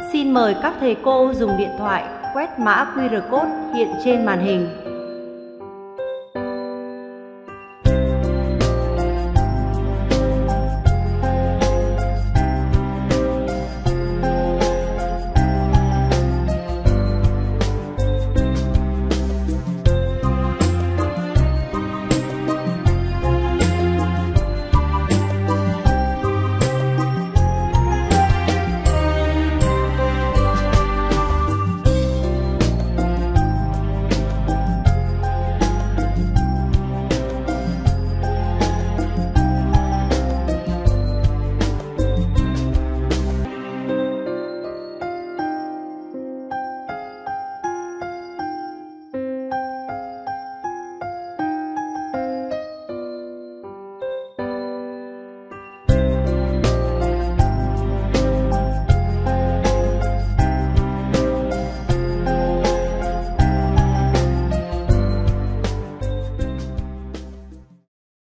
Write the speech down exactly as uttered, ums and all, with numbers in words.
Xin mời các thầy cô dùng điện thoại quét mã quy rờ code hiện trên màn hình.